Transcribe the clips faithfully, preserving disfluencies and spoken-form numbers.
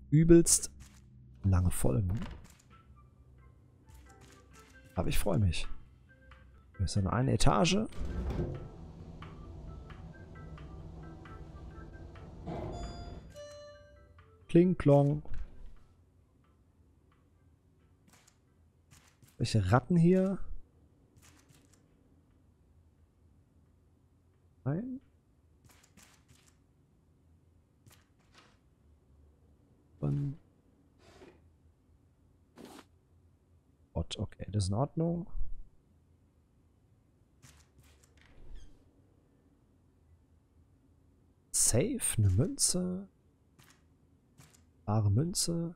übelst lange Folgen. Aber ich freue mich. Wir sind nur eine Etage. Kling, klong. Welche Ratten hier? Nein. Dann. Gott, okay, das ist in Ordnung. Safe, eine Münze. Wahre Münze.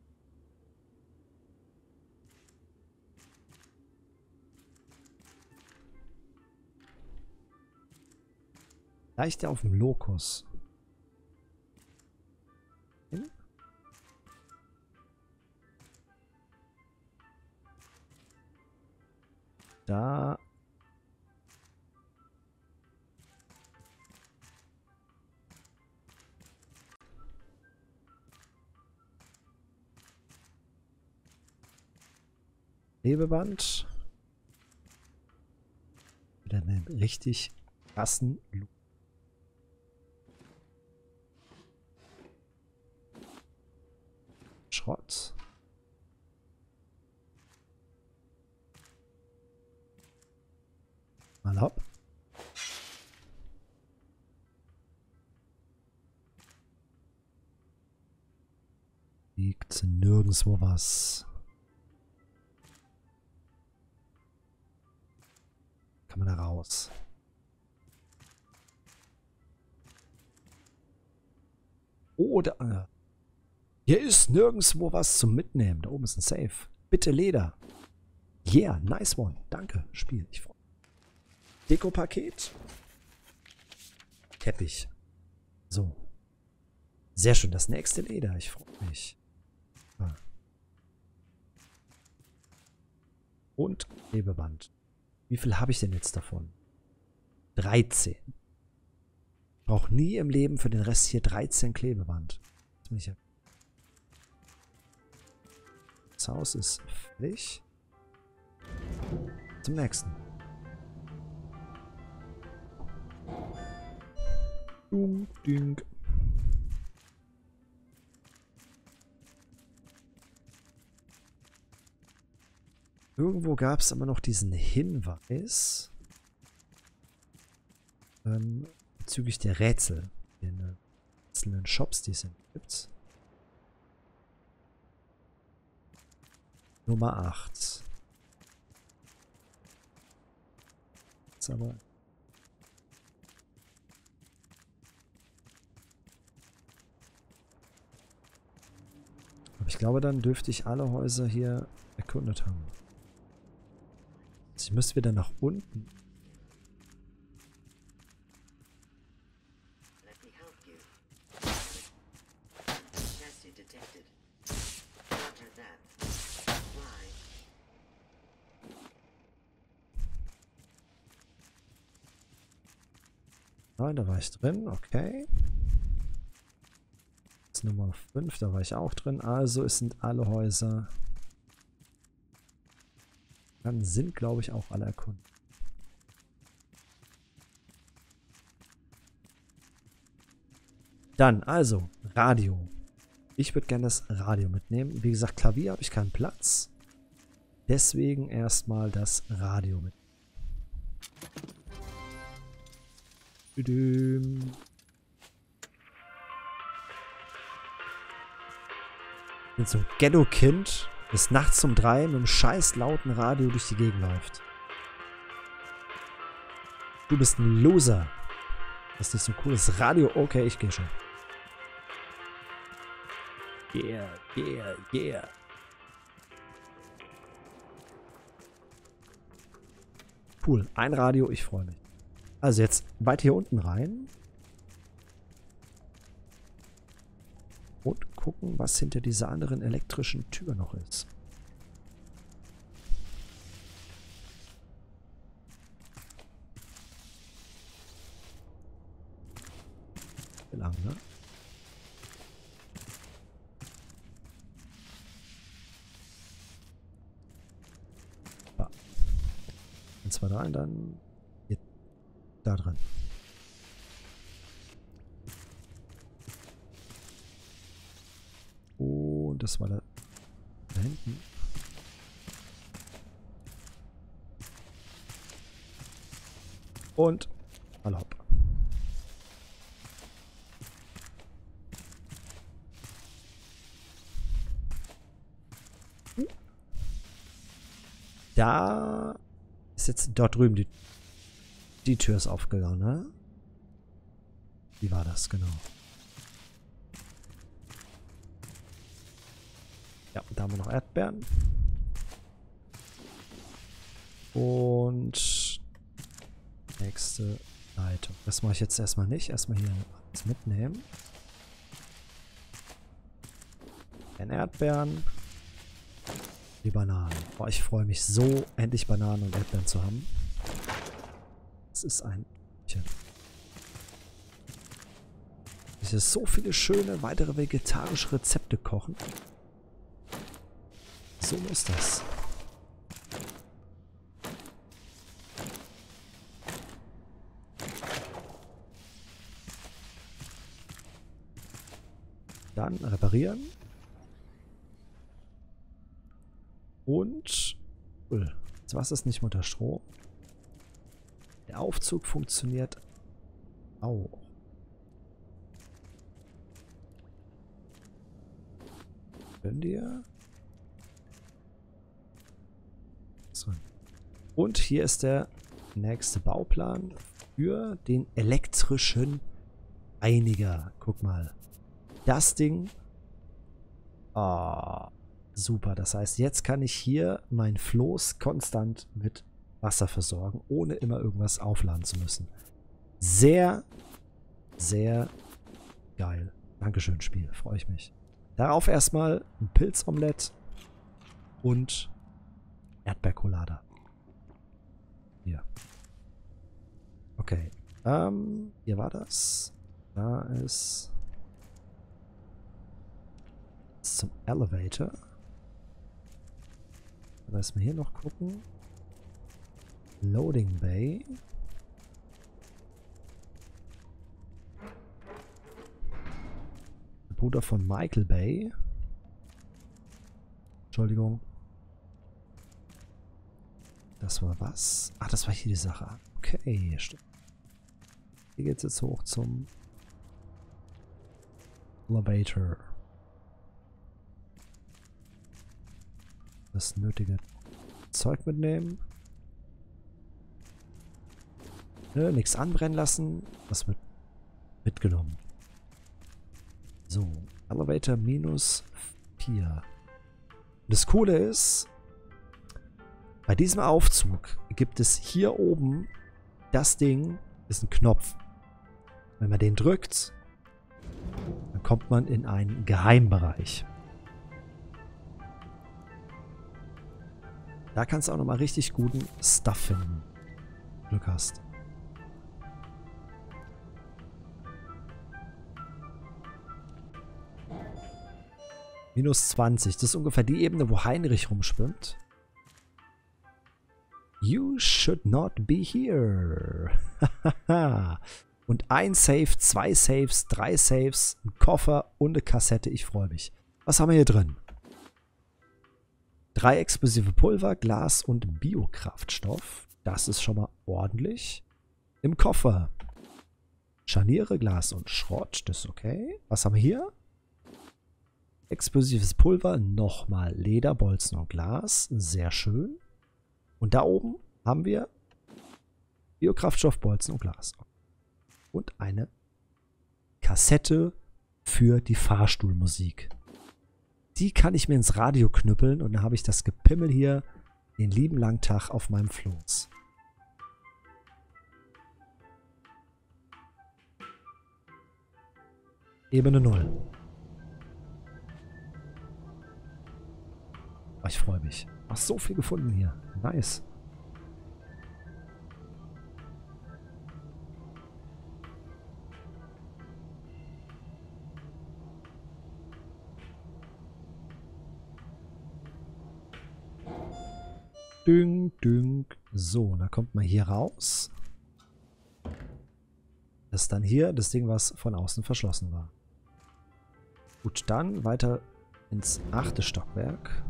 Leicht auf dem Lokus. Hm? Da. Klebeband. Wieder einen richtig krassen Look. Schrott. Mal hopp. Liegt nirgendwo was. Kann man da raus. Oder hier ist nirgendwo was zum Mitnehmen. Da oben ist ein Safe. Bitte Leder. Yeah, nice one. Danke, Spiel. Ich freue mich. Deko-Paket. Teppich. So. Sehr schön. Das nächste Leder. Ich freue mich. Ah. Und Klebeband. Wie viel habe ich denn jetzt davon? dreizehn. Ich brauche nie im Leben für den Rest hier dreizehn Klebeband. Jetzt bin ich ja. Das Haus ist fertig. Zum nächsten. Dung, ding. Irgendwo gab es aber noch diesen Hinweis ähm, bezüglich der Rätsel in den einzelnen Shops, die es gibt. Nummer acht. Jetzt aber. Aber ich glaube, dann dürfte ich alle Häuser hier erkundet haben. Ich müsste wieder nach unten. Nein, da war ich drin, okay. Jetzt Nummer fünf, da war ich auch drin. Also es sind alle Häuser. Dann sind, glaube ich, auch alle erkundet. Dann, also, Radio. Ich würde gerne das Radio mitnehmen. Wie gesagt, Klavier habe ich keinen Platz. Deswegen erstmal das Radio mit. Ich bin so ein Ghetto-Kind, das nachts um drei mit einem scheiß lauten Radio durch die Gegend läuft. Du bist ein Loser. Das ist nicht so ein cooles Radio. Okay, ich gehe schon. Yeah, yeah, yeah. Cool, ein Radio, ich freue mich. Also jetzt weit hier unten rein. Und gucken, was hinter dieser anderen elektrischen Tür noch ist. Lang, ne? zwei, drei, und dann hier, da drin. Und das war da, da hinten. Und alle hopp. Da ist jetzt dort drüben die, die Tür ist aufgegangen, ne? Wie war das genau? Ja, da haben wir noch Erdbeeren. Und nächste Leitung. Das mache ich jetzt erstmal nicht. Erstmal hier alles mitnehmen. Ein Erdbeeren. Die Bananen. Boah, ich freue mich so, endlich Bananen und Erdbeeren zu haben. Das ist ein... Ich will so viele schöne weitere vegetarische Rezepte kochen. So muss das. Dann reparieren. Und... Cool. Das Wasser ist nicht mehr unter Strom. Der Aufzug funktioniert auch. Können wir? So. Und hier ist der nächste Bauplan für den elektrischen Reiniger. Guck mal. Das Ding. Ah, super. Das heißt, jetzt kann ich hier mein Floß konstant mit Wasser versorgen, ohne immer irgendwas aufladen zu müssen. Sehr, sehr geil. Dankeschön, Spiel. Freue ich mich. Darauf erstmal ein Pilzomelett und Erdbeercolada. Hier. Okay. Ähm, hier war das. Da ist zum Elevator. Da müssen wir hier noch gucken. Loading Bay. Der Bruder von Michael Bay. Entschuldigung. Das war was? Ah, das war hier die Sache. Okay, stimmt. Hier geht es jetzt hoch zum Elevator. Das nötige Zeug mitnehmen. Ne, nichts anbrennen lassen. Das wird mitgenommen. So, Elevator minus vier. Das Coole ist, bei diesem Aufzug gibt es hier oben, das Ding ist ein Knopf. Wenn man den drückt, dann kommt man in einen Geheimbereich. Da kannst du auch nochmal richtig guten Stuff finden. Glück hast. Minus zwanzig. Das ist ungefähr die Ebene, wo Heinrich rumschwimmt. You should not be here. Und ein Safe, zwei Saves, drei Saves, ein Koffer und eine Kassette. Ich freue mich. Was haben wir hier drin? Drei explosive Pulver, Glas und Biokraftstoff. Das ist schon mal ordentlich. Im Koffer Scharniere, Glas und Schrott. Das ist okay. Was haben wir hier? Explosives Pulver, nochmal Leder, Bolzen und Glas. Sehr schön. Und da oben haben wir Biokraftstoff, Bolzen und Glas. Und eine Kassette für die Fahrstuhlmusik. Die kann ich mir ins Radio knüppeln und dann habe ich das Gepimmel hier den lieben langen Tag auf meinem Floß. Ebene null. Oh, ich freue mich. Ach, so viel gefunden hier. Nice. Ding, ding. So, da kommt man hier raus. Das ist dann hier das Ding, was von außen verschlossen war. Gut, dann weiter ins achte Stockwerk.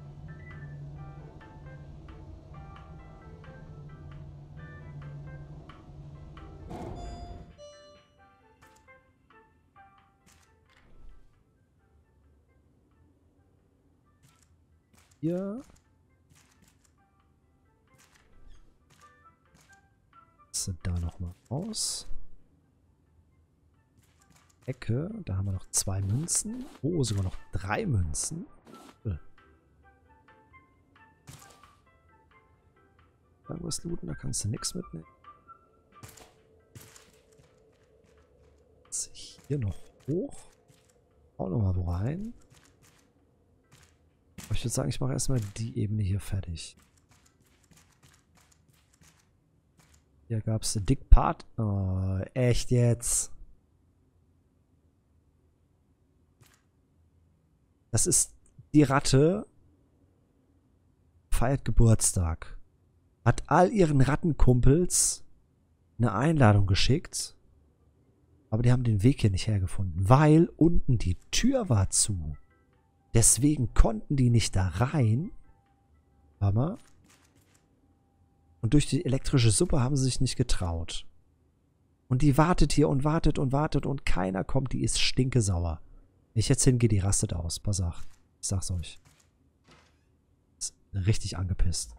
Hier. Sind da nochmal raus. Ecke, da haben wir noch zwei Münzen. Oh, sogar noch drei Münzen. Irgendwas looten, da kannst du nichts mitnehmen. Jetzt hier noch hoch. Auch nochmal wo rein. Aber ich würde sagen, ich mache erstmal die Ebene hier fertig. Hier gab es den Dick Part. Oh, echt jetzt? Das ist die Ratte. Feiert Geburtstag. Hat all ihren Rattenkumpels eine Einladung geschickt. Aber die haben den Weg hier nicht hergefunden. Weil unten die Tür war zu. Deswegen konnten die nicht da rein. Hammer. Und durch die elektrische Suppe haben sie sich nicht getraut. Und die wartet hier und wartet und wartet und keiner kommt. Die ist stinkesauer. Wenn ich jetzt hingehe, die rastet aus. Pass auf. Ich sag's euch. Ist richtig angepisst.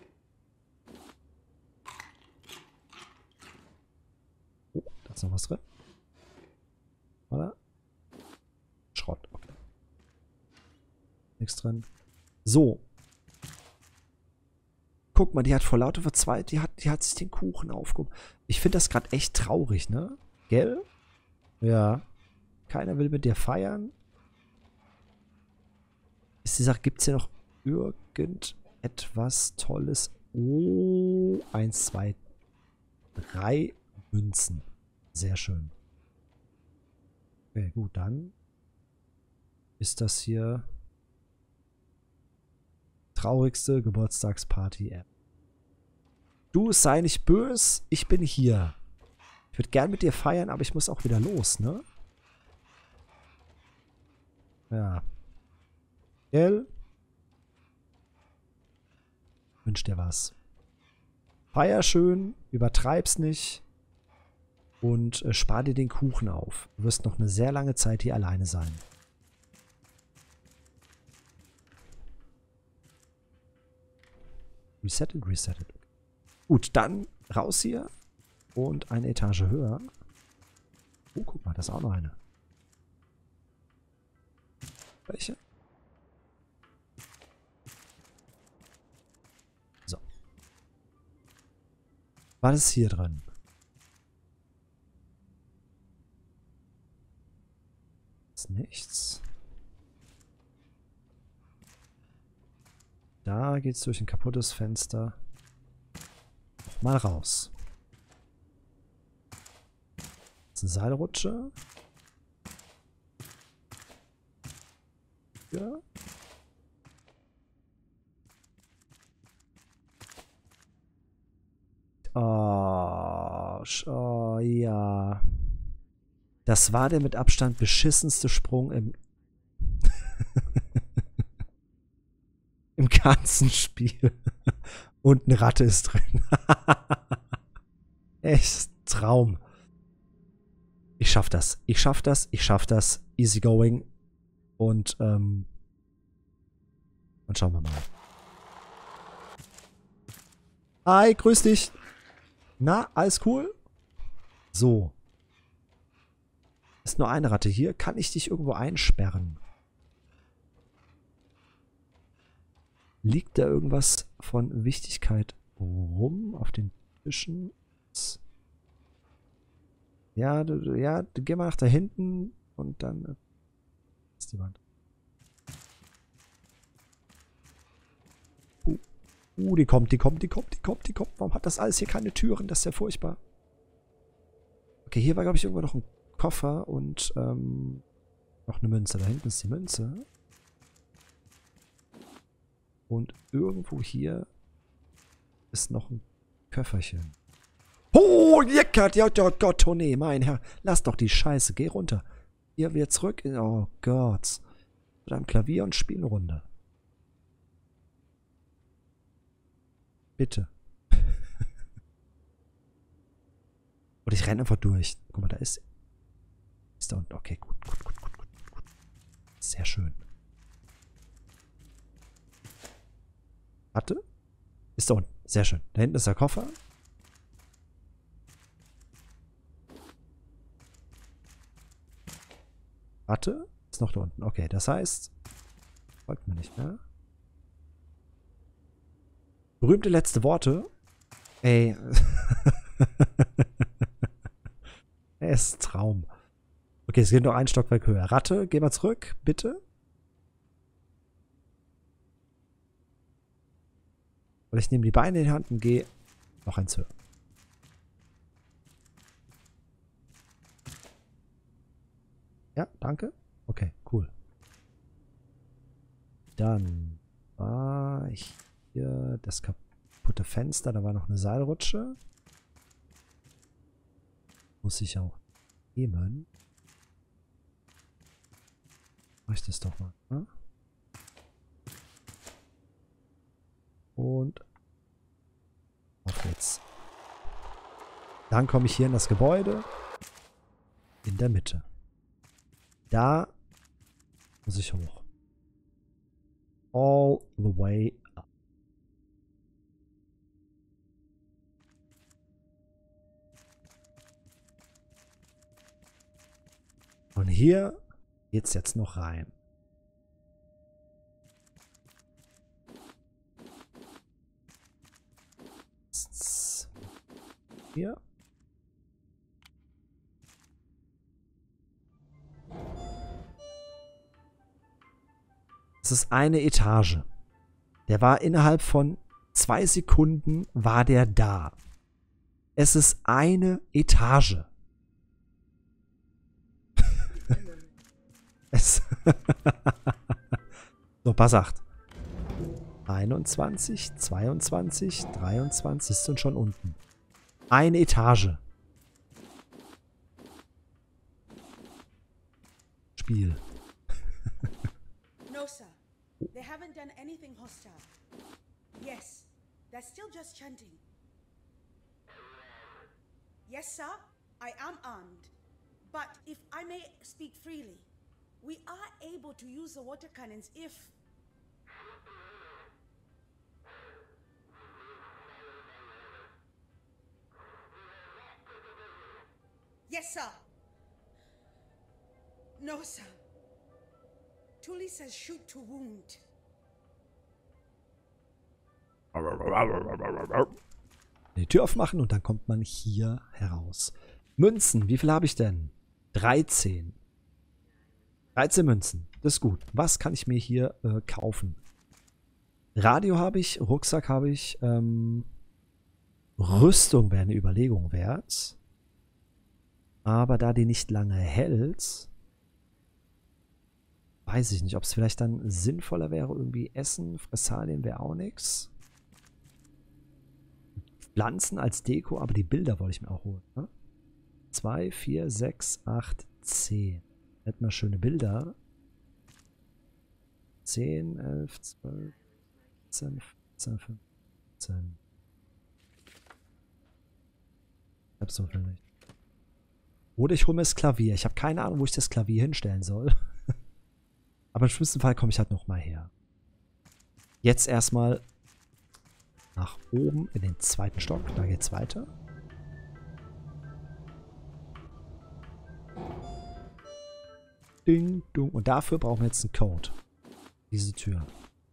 Oh, da ist noch was drin. Oder? Schrott. Okay. Nichts drin. So. Guck mal, die hat vor lauter Verzweiflung, die hat, die hat sich den Kuchen aufgehoben. Ich finde das gerade echt traurig, ne? Gell? Ja. Keiner will mit dir feiern. Ist die Sache, gibt es hier noch irgendetwas Tolles? Oh, eins, zwei, drei Münzen. Sehr schön. Okay, gut, dann ist das hier traurigste Geburtstagsparty-App. Du, sei nicht böse, ich bin hier. Ich würde gern mit dir feiern, aber ich muss auch wieder los, ne? Ja. Gell? Wünsch dir was. Feier schön, übertreib's nicht und äh, spar dir den Kuchen auf. Du wirst noch eine sehr lange Zeit hier alleine sein. Resettet, resettet. Gut, dann raus hier und eine Etage höher. Oh, guck mal, da ist auch noch eine. Welche? So. Was ist hier drin? Ist nichts. Da geht's durch ein kaputtes Fenster. Mal raus. Das ist eine Seilrutsche. Ja. Oh, oh, ja. Das war der mit Abstand beschissenste Sprung im im ganzen Spiel. Und eine Ratte ist drin. Echt Traum. Ich schaff das. Ich schaff das. Ich schaff das. Easy going. Und, ähm. Und schauen wir mal. Hi, grüß dich. Na, alles cool? So. Ist nur eine Ratte hier. Kann ich dich irgendwo einsperren? Liegt da irgendwas von Wichtigkeit rum auf den Tischen? Ja, du, ja, du geh mal nach da hinten und dann äh, ist die Wand. Uh, uh, die kommt, die kommt, die kommt, die kommt, die kommt. Warum hat das alles hier keine Türen? Das ist ja furchtbar. Okay, hier war, glaube ich, irgendwo noch ein Koffer und ähm, noch eine Münze. Da hinten ist die Münze. Und irgendwo hier ist noch ein Köfferchen. Oh, Jeckert, ja, oh Gott, oh nee, mein Herr. Lass doch die Scheiße, geh runter. Hier, wieder zurück. Oh Gott. Mit einem Klavier und spiel eine Runde. Bitte. Und ich renne einfach durch. Guck mal, da ist... Ist da unten. Okay, gut, gut, gut, gut, gut, gut. Sehr schön. Warte. Ist da unten. Sehr schön. Da hinten ist der Koffer. Warte. Ist noch da unten. Okay, das heißt... Folgt mir nicht mehr. Berühmte letzte Worte. Ey. Es ist ein Traum. Okay, es geht noch ein Stockwerk höher. Ratte, geh mal zurück, bitte. Und ich nehme die Beine in die Hand und gehe noch eins höher. Ja, danke. Okay, cool. Dann war ich hier das kaputte Fenster. Da war noch eine Seilrutsche. Muss ich auch nehmen. Mach ich das doch mal. Ne? Und auf geht's. Dann komme ich hier in das Gebäude. In der Mitte. Da muss ich hoch. All the way up. Und hier geht's jetzt noch rein. Hier. Es ist eine Etage. Der war innerhalb von zwei Sekunden war der da. Es ist eine Etage. Es so, pass acht. einundzwanzig, zweiundzwanzig, dreiundzwanzig sind schon unten. Eine Etage. Spiel. No, sir. They haven't done anything hostile. Yes, they're still just chanting. Yes, sir, I am armed. But if I may speak freely, we are able to use the water cannons if... Yes, sir. No, sir. Tully says shoot to wound. Die Tür aufmachen und dann kommt man hier heraus. Münzen, wie viel habe ich denn? dreizehn. dreizehn Münzen, das ist gut. Was kann ich mir hier äh, kaufen? Radio habe ich, Rucksack habe ich, ähm, Rüstung wäre eine Überlegung wert. Aber da die nicht lange hält, weiß ich nicht, ob es vielleicht dann sinnvoller wäre, irgendwie Essen, Fressalien wäre auch nichts. Pflanzen als Deko, aber die Bilder wollte ich mir auch holen. Ne? zwei, vier, sechs, acht, zehn. Hätten wir schöne Bilder. zehn, elf, zwölf, dreizehn, vierzehn, fünfzehn. Ich hab so viel nicht. Oder ich hole mir das Klavier. Ich habe keine Ahnung, wo ich das Klavier hinstellen soll. Aber im schlimmsten Fall komme ich halt nochmal her. Jetzt erstmal nach oben in den zweiten Stock. Da geht's weiter. Ding, dung. Und dafür brauchen wir jetzt einen Code. Diese Tür.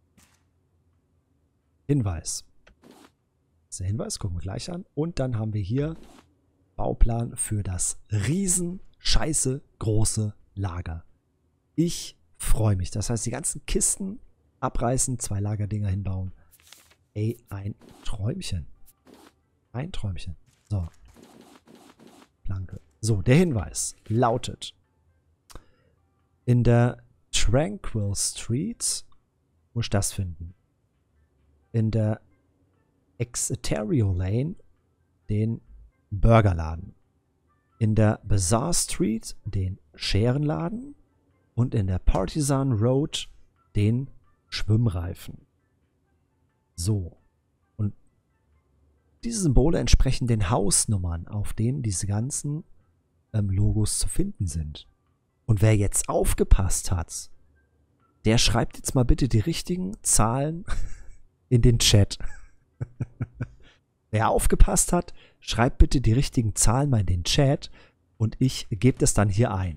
Hinweis. Das ist der Hinweis, gucken wir gleich an. Und dann haben wir hier Bauplan für das riesen, scheiße große Lager. Ich freue mich. Das heißt, die ganzen Kisten abreißen, zwei Lagerdinger hinbauen. Ey, ein Träumchen. Ein Träumchen. So. Planke. So, der Hinweis lautet: In der Tranquil Street muss ich das finden. In der Exeterio Lane den Burgerladen. In der Bazaar Street den Scherenladen. Und in der Partisan Road den Schwimmreifen. So. Und diese Symbole entsprechen den Hausnummern, auf denen diese ganzen ähm, Logos zu finden sind. Und wer jetzt aufgepasst hat, der schreibt jetzt mal bitte die richtigen Zahlen in den Chat. Wer aufgepasst hat, schreibt bitte die richtigen Zahlen mal in den Chat und ich gebe das dann hier ein.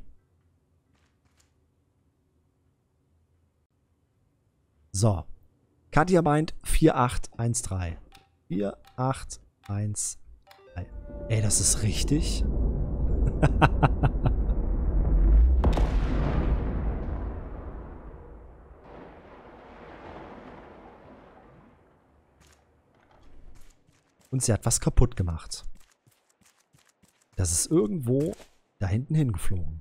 So. Katja meint vier acht eins drei. vier acht eins drei. Ey, das ist richtig. Und sie hat was kaputt gemacht. Das ist irgendwo da hinten hingeflogen.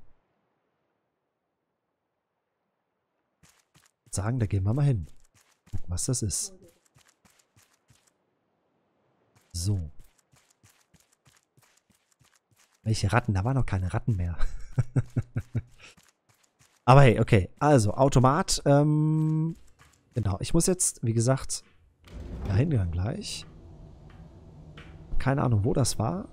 Sagen, da gehen wir mal hin. Gucken, was das ist. So. Welche Ratten? Da waren noch keine Ratten mehr. Aber hey, okay. Also, Automat. Ähm, genau. Ich muss jetzt, wie gesagt, dahin gehen gleich. Keine Ahnung, wo das war.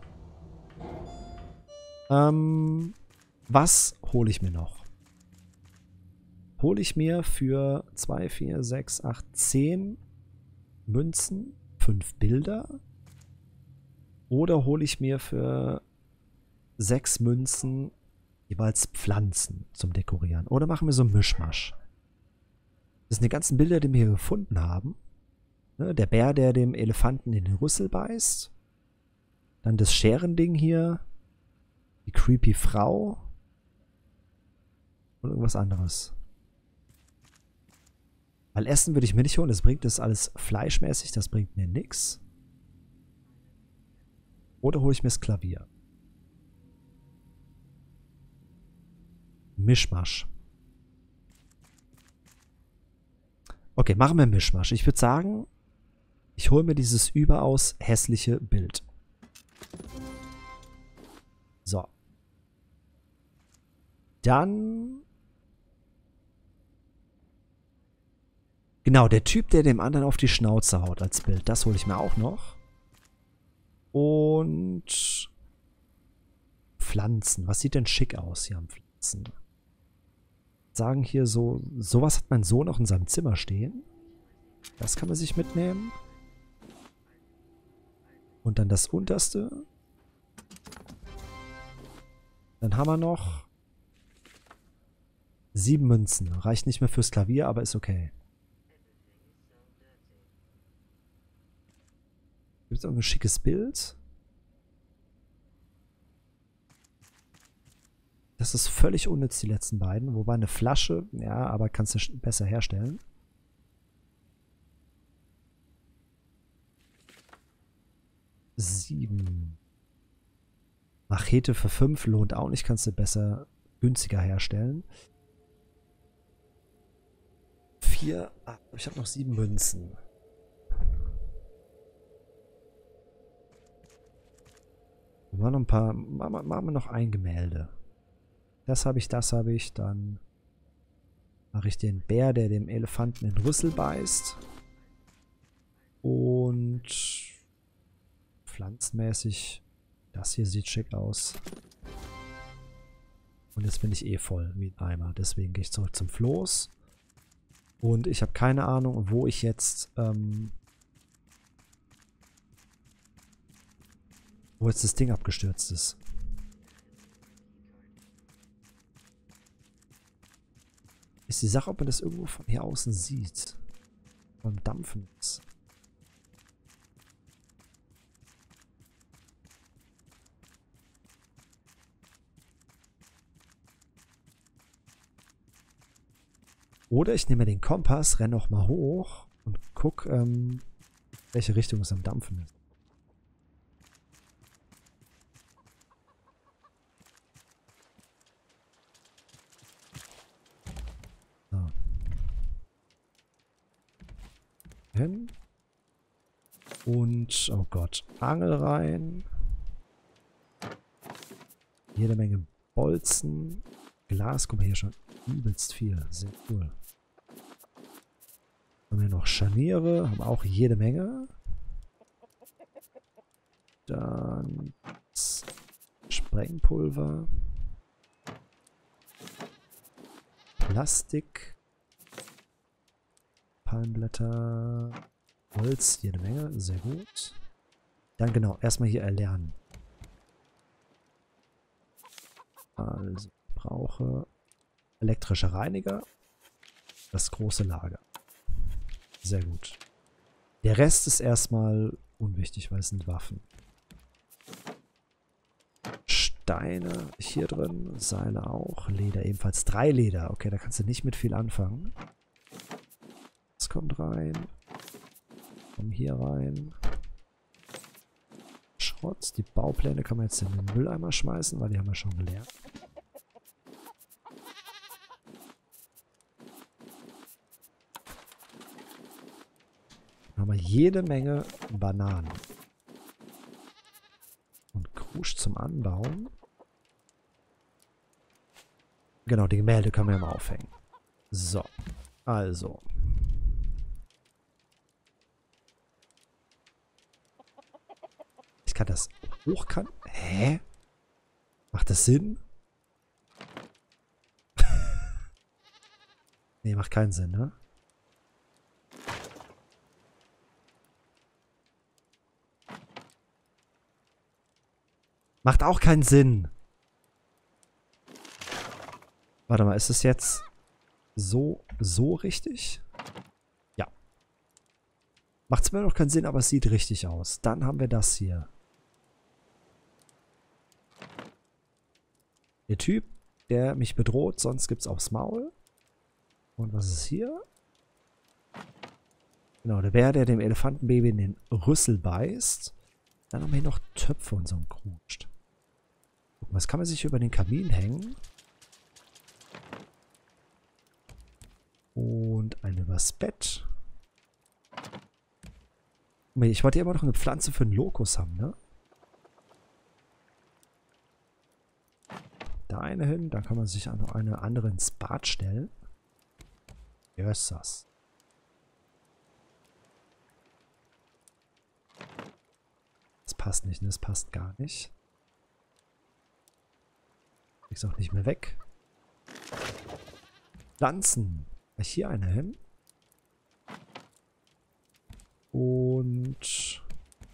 Ähm, was hole ich mir noch? Hole ich mir für zwei, vier, sechs, acht, zehn Münzen fünf Bilder? Oder hole ich mir für sechs Münzen jeweils Pflanzen zum Dekorieren? Oder machen wir so einen Mischmasch? Das sind die ganzen Bilder, die wir hier gefunden haben. Ne, der Bär, der dem Elefanten in den Rüssel beißt. Dann das Scherending hier. Die creepy Frau. Und irgendwas anderes. Weil Essen würde ich mir nicht holen. Das bringt das alles fleischmäßig. Das bringt mir nichts. Oder hole ich mir das Klavier. Mischmasch. Okay, machen wir Mischmasch. Ich würde sagen, ich hole mir dieses überaus hässliche Bild. So. Dann... Genau, der Typ, der dem anderen auf die Schnauze haut als Bild. Das hole ich mir auch noch. Und... Pflanzen. Was sieht denn schick aus hier am Pflanzen? Sagen hier so... Sowas hat mein Sohn auch in seinem Zimmer stehen. Das kann man sich mitnehmen. Und dann das unterste. Dann haben wir noch... Sieben Münzen. Reicht nicht mehr fürs Klavier, aber ist okay. Gibt es irgendein schickes Bild? Das ist völlig unnütz, die letzten beiden. Wobei eine Flasche, ja, aber kannst du besser herstellen. Sieben. Machete für fünf lohnt auch nicht, kannst du besser, günstiger herstellen. Vier. Ah, ich habe noch sieben Münzen. Wir machen noch ein paar. Machen wir noch ein Gemälde. Das habe ich, das habe ich. Dann mache ich den Bär, der dem Elefanten in den Rüssel beißt. Und pflanzenmäßig. Das hier sieht schick aus. Und jetzt bin ich eh voll wie ein Eimer. Deswegen gehe ich zurück zum Floß. Und ich habe keine Ahnung, wo ich jetzt... Ähm, wo jetzt das Ding abgestürzt ist. Ist die Sache, ob man das irgendwo von hier außen sieht. Beim Dampfen ist. Oder ich nehme den Kompass, renne noch mal hoch und gucke, ähm, welche Richtung es am Dampfen ist. So. Hin. Und, oh Gott, Angel rein. Jede Menge Bolzen. Glas, guck mal hier schon übelst viel. Sehr cool. Haben wir noch Scharniere, haben auch jede Menge. Dann Sprengpulver. Plastik. Palmblätter. Holz, jede Menge, sehr gut. Dann genau, erstmal hier erlernen. Also, ich brauche elektrische Reiniger. Das große Lager. Sehr gut. Der Rest ist erstmal unwichtig, weil es sind Waffen. Steine hier drin, Seile auch, Leder ebenfalls. Drei Leder, okay, da kannst du nicht mit viel anfangen. Das kommt rein. Komm hier rein. Schrott, die Baupläne kann man jetzt in den Mülleimer schmeißen, weil die haben wir schon gelernt. Dann haben wir jede Menge Bananen. Und Krusch zum Anbauen. Genau, die Gemälde können wir mal aufhängen. So, also. Ich kann das hochkant. Hä? Macht das Sinn? Nee, macht keinen Sinn, ne? Macht auch keinen Sinn. Warte mal, ist es jetzt so, so richtig? Ja. Macht zwar noch keinen Sinn, aber es sieht richtig aus. Dann haben wir das hier. Der Typ, der mich bedroht, sonst gibt's aufs Maul. Und was ist hier? Genau, der Bär, der dem Elefantenbaby in den Rüssel beißt. Dann haben wir hier noch Töpfe und so ein Kruscht. Was kann man sich über den Kamin hängen? Und ein übers Bett. Ich wollte ja immer noch eine Pflanze für einen Lokus haben, ne? Da eine hin, dann kann man sich auch noch eine andere ins Bad stellen. Jössas. Das passt nicht, ne? Das passt gar nicht. Krieg's auch nicht mehr weg. Pflanzen. Hier eine hin. Und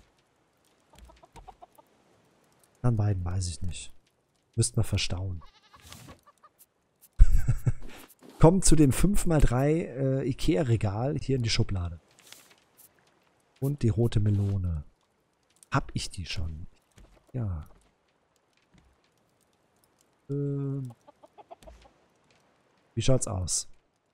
an beiden weiß ich nicht. Müssten wir verstauen. Kommen zu dem fünf mal drei äh, Ikea-Regal hier in die Schublade. Und die rote Melone. Hab ich die schon? Ja. Ähm. Wie schaut's aus?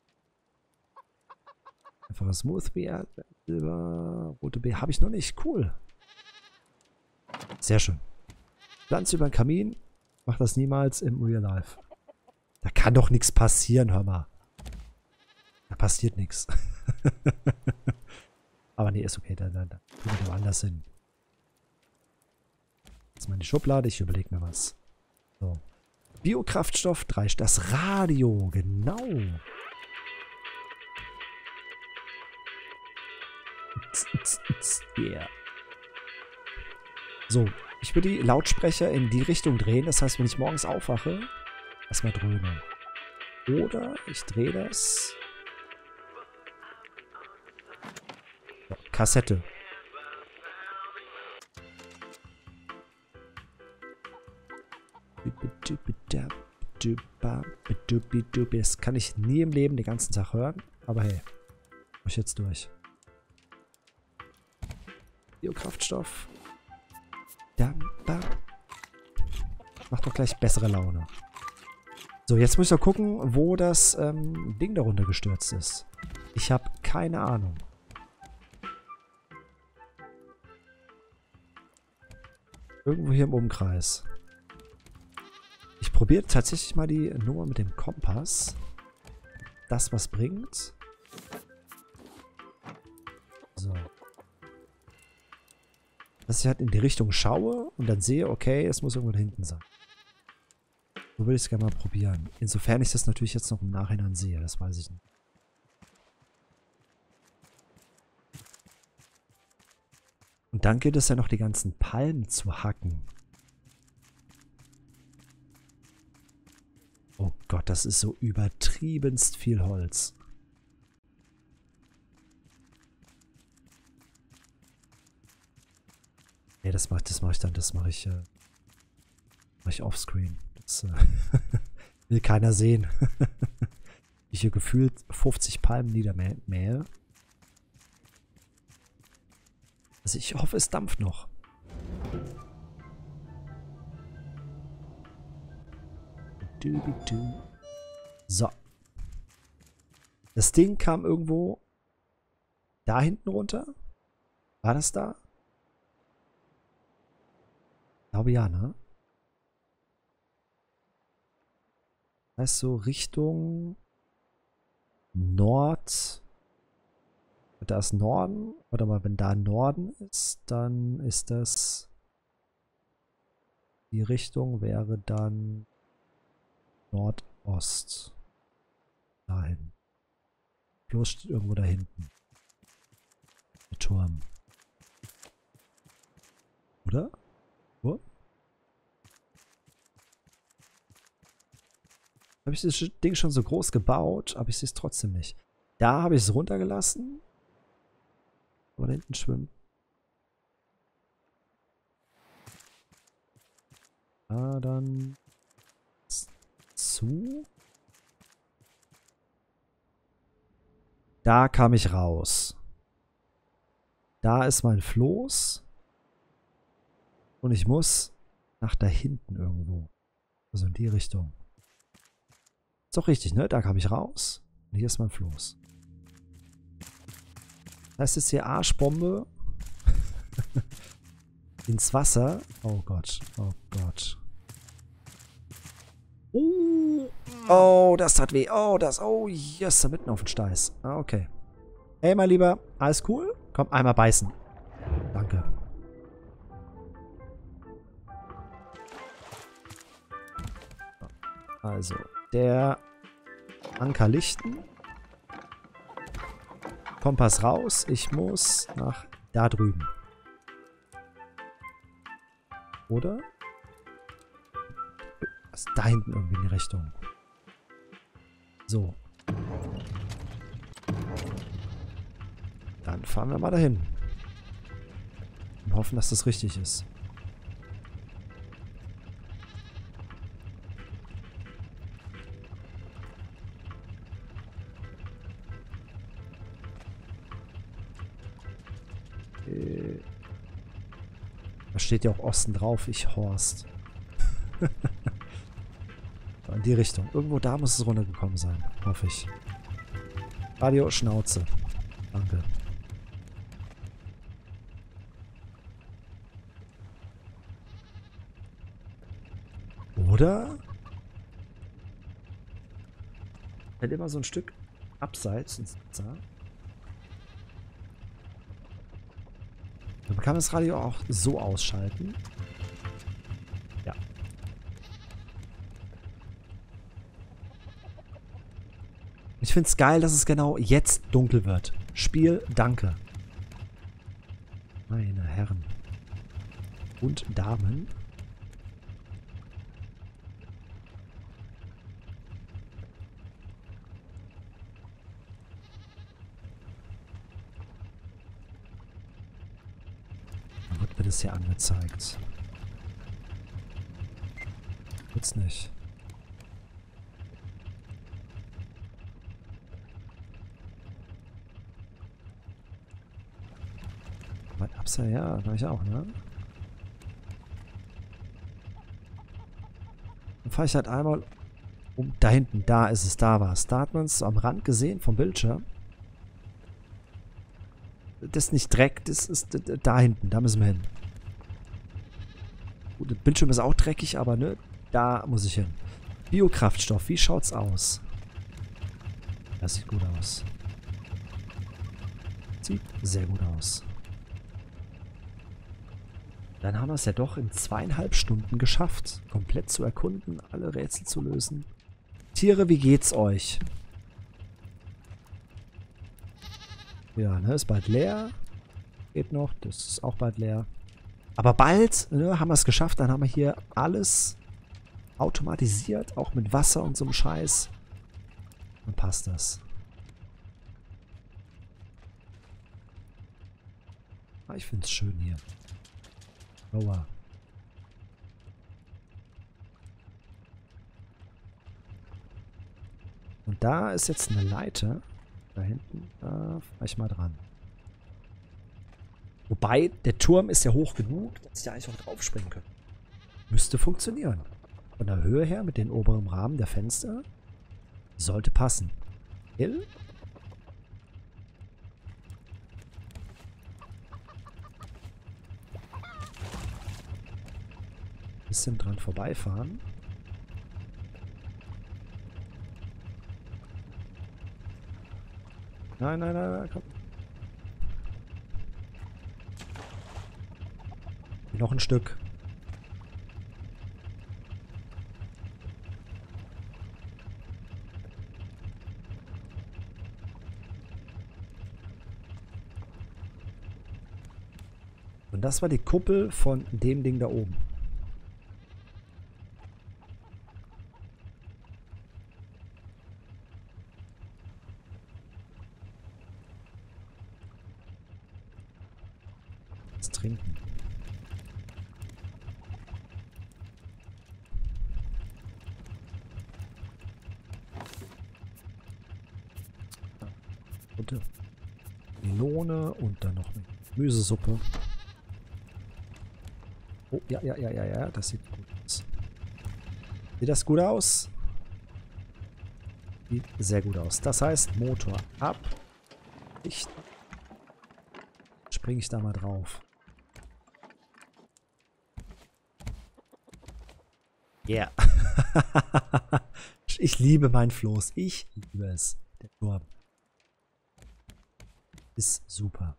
Einfaches Smoothie, Silber, rote B. Habe ich noch nicht. Cool. Sehr schön. Pflanze über den Kamin. Mach das niemals im Real Life. Da kann doch nichts passieren, hör mal. Da passiert nichts. Aber nee, ist okay. Dann, dann, dann tun wir woanders hin. Jetzt mal in die Schublade. Ich überlege mir was. So. Biokraftstoff drei. Das Radio. Genau. Yeah. So, ich würde die Lautsprecher in die Richtung drehen. Das heißt, wenn ich morgens aufwache, erstmal dröhnen. Oder ich drehe das. So, Kassette. Das kann ich nie im Leben den ganzen Tag hören. Aber hey, mach ich jetzt durch. Biokraftstoff. Macht doch gleich bessere Laune. So, jetzt muss ich doch gucken, wo das ähm, Ding darunter gestürzt ist. Ich habe keine Ahnung. Irgendwo hier im Umkreis. Ich probiere tatsächlich mal die Nummer mit dem Kompass. Das was bringt. So. dass ich halt in die Richtung schaue und dann sehe, okay, es muss irgendwo da hinten sein. So würde ich es gerne mal probieren. Insofern ich das natürlich jetzt noch im Nachhinein sehe, das weiß ich nicht. Und dann gilt es ja noch, die ganzen Palmen zu hacken. Oh Gott, das ist so übertriebenst viel Holz. Nee, das mache das mach ich dann, das mache ich, äh, mach ich offscreen. Das äh, will keiner sehen. Ich hier gefühlt fünfzig Palmen niedermähe. Also ich hoffe, es dampft noch. So. Das Ding kam irgendwo da hinten runter. War das da? Ich glaube ja, ne? Das heißt so Richtung Nord. Da ist Norden. Warte mal, wenn da Norden ist, dann ist das... Die Richtung wäre dann Nordost. Dahin. Bloß steht irgendwo da hinten. Der Turm. Oder? Turm? Habe ich das Ding schon so groß gebaut, aber ich sehe es trotzdem nicht. Da habe ich es runtergelassen. Aber da hinten schwimmen. Ah, dann zu. Da kam ich raus. Da ist mein Floß. Und ich muss nach da hinten irgendwo. Also in die Richtung. Ist doch richtig, ne? Da kam ich raus. Und hier ist mein Floß. Das heißt jetzt hier Arschbombe ins Wasser. Oh Gott. Oh Gott. Oh, oh, das tat weh. Oh, das. Oh, yes, da mitten auf den Steiß. Ah, okay. Hey, mein Lieber. Alles cool? Komm, einmal beißen. Danke. Also, der Anker lichten. Kompass raus. Ich muss nach da drüben. Oder? Was da hinten irgendwie in die Richtung. So. Dann fahren wir mal dahin. Und hoffen, dass das richtig ist. Da steht ja auch Osten drauf, ich Horst. In die Richtung. Irgendwo da muss es runtergekommen sein. Hoffe ich. Radio Schnauze. Danke. Oder? Halt immer so ein Stück abseits ins Wasser. Man kann das Radio auch so ausschalten. Ja. Ich finde es geil, dass es genau jetzt dunkel wird. Spiel, danke. Meine Herren. Und Damen. Wird es hier angezeigt. Wird's nicht. Weit Upside, ja, da ich auch, ne? Dann fahre ich halt einmal um. Da hinten, da ist es, da war es. Da hat man es am Rand gesehen vom Bildschirm. Das ist nicht Dreck, das ist da hinten, da müssen wir hin. Gut, der Bildschirm ist auch dreckig, aber ne, da muss ich hin. Biokraftstoff, wie schaut's aus? Das sieht gut aus. Sieht sehr gut aus. Dann haben wir es ja doch in zweieinhalb Stunden geschafft, komplett zu erkunden, alle Rätsel zu lösen. Tiere, wie geht's euch? Ja, ne, ist bald leer. Geht noch, das ist auch bald leer. Aber bald, ne, haben wir es geschafft, dann haben wir hier alles automatisiert, auch mit Wasser und so einem Scheiß. Dann passt das. Ah, ich finde es schön hier. Lower. Und da ist jetzt eine Leiter. Da hinten. Da fahre ich mal dran. Wobei, der Turm ist ja hoch genug, dass ich ja eigentlich auch drauf springen könnte. Müsste funktionieren. Von der Höhe her, mit dem oberen Rahmen der Fenster, sollte passen. Hill? Bisschen dran vorbeifahren. Nein, nein, nein, nein, komm. Noch ein Stück. Und das war die Kuppel von dem Ding da oben. Das Trinken. Und Melone und dann noch eine Gemüsesuppe. Oh, ja, ja, ja, ja, ja, das sieht gut aus. Sieht das gut aus? Sieht sehr gut aus. Das heißt, Motor ab. Ich springe ich da mal drauf. Ja. Yeah. Ich liebe mein Floß. Ich liebe es. Der Turm. Ist super.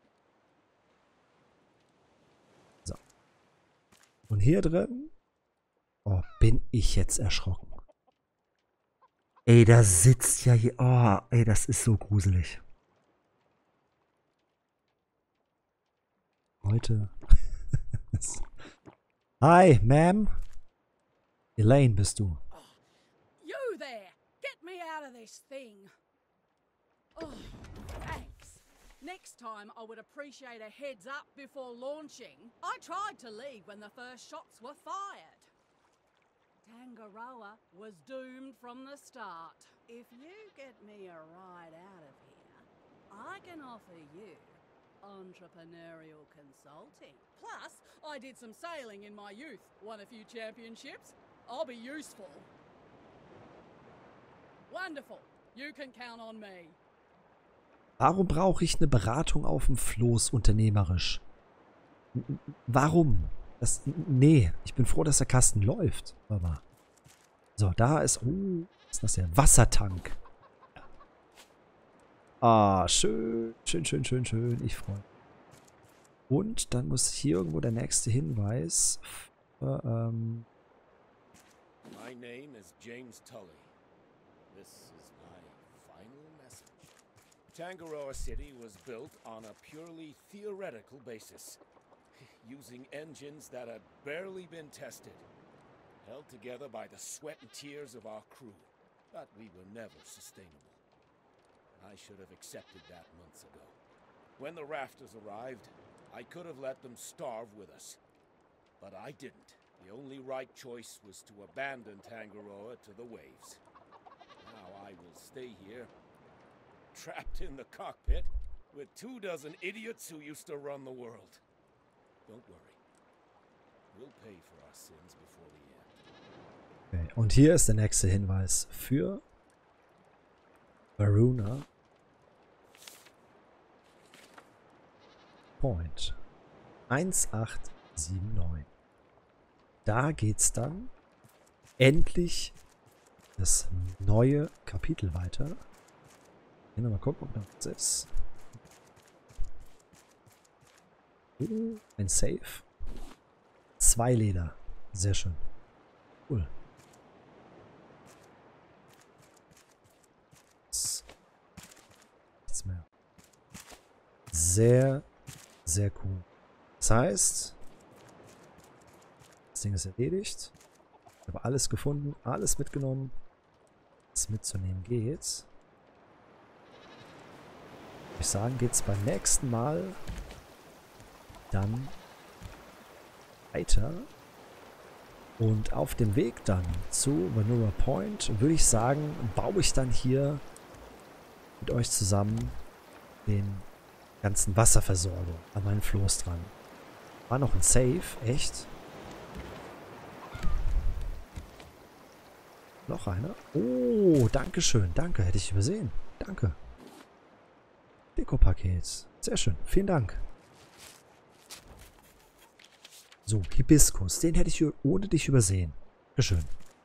So. Und hier drin. Oh, bin ich jetzt erschrocken. Ey, da sitzt ja hier. Oh, ey, das ist so gruselig. Leute. Hi, Ma'am. Elaine bist du. You there! Get me out of this thing! Oh, thanks. Next time I would appreciate a heads up before launching. I tried to leave when the first shots were fired. Tangaroa was doomed from the start. If you get me a ride out of here, I can offer you entrepreneurial consulting. Plus, I did some sailing in my youth, won a few championships. I'll be useful. Wonderful. You can count on me. Warum brauche ich eine Beratung auf dem Floß unternehmerisch? Warum? Das, nee, ich bin froh, dass der Kasten läuft. Aber so, da ist, oh, was ist das hier? Wassertank. Ah, schön, schön, schön, schön, schön. Ich freue mich. Und dann muss hier irgendwo der nächste Hinweis. Äh, ähm, My name is James Tully. This is my final message. Tangaroa City was built on a purely theoretical basis, using engines that had barely been tested, held together by the sweat and tears of our crew, but we were never sustainable. I should have accepted that months ago. When the rafters arrived, I could have let them starve with us, but I didn't. The only right choice was to abandon Tangaroa to the waves. Now I will stay here, trapped in the cockpit, with two dozen idiots who used to run the world. Don't worry. We'll pay for our sins before the end. okay. Und hier ist der nächste Hinweis für Varuna. Point. eins acht sieben neun. Da geht's dann endlich das neue Kapitel weiter. Gehen wir mal gucken, ob da was ist. Ein Safe. Zwei Leder. Sehr schön. Cool. Nichts mehr. Sehr, sehr cool. Das heißt, das Ding ist erledigt. Ich habe alles gefunden, alles mitgenommen. Was mitzunehmen geht. Ich sagen, geht es beim nächsten Mal dann weiter. Und auf dem Weg dann zu Vanilla Point würde ich sagen, baue ich dann hier mit euch zusammen den ganzen Wasserversorgung an meinen Floß dran. War noch ein Save, echt? Noch einer? Oh, danke schön, danke, hätte ich übersehen. Danke. Deko-Paket. Sehr schön, vielen Dank. So, Hibiskus, den hätte ich ohne dich übersehen. Schön.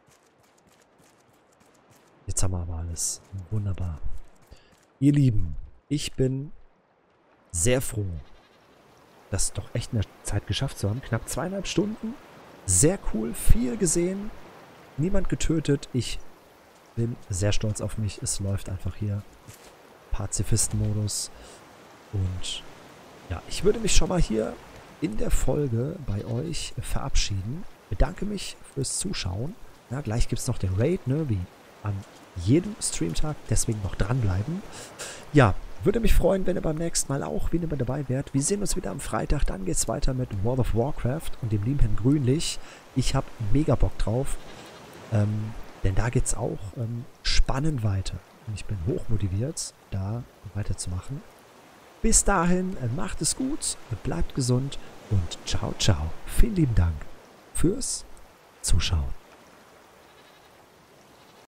Jetzt haben wir aber alles. Wunderbar. Ihr Lieben, ich bin sehr froh, das doch echt in der Zeit geschafft zu haben. Knapp zweieinhalb Stunden. Sehr cool, viel gesehen. Niemand getötet. Ich bin sehr stolz auf mich. Es läuft einfach hier. Pazifisten-Modus. Und ja, ich würde mich schon mal hier in der Folge bei euch verabschieden. Bedanke mich fürs Zuschauen. Ja, gleich gibt es noch den Raid, ne, wie an jedem Streamtag. Deswegen noch dranbleiben. Ja, würde mich freuen, wenn ihr beim nächsten Mal auch wieder mit dabei wärt. Wir sehen uns wieder am Freitag. Dann geht es weiter mit World of Warcraft und dem lieben Herrn Grünlich. Ich habe mega Bock drauf. Ähm, denn da geht es auch ähm, spannend weiter. Und ich bin hochmotiviert, da weiterzumachen. Bis dahin, äh, macht es gut, bleibt gesund und ciao, ciao. Vielen lieben Dank fürs Zuschauen.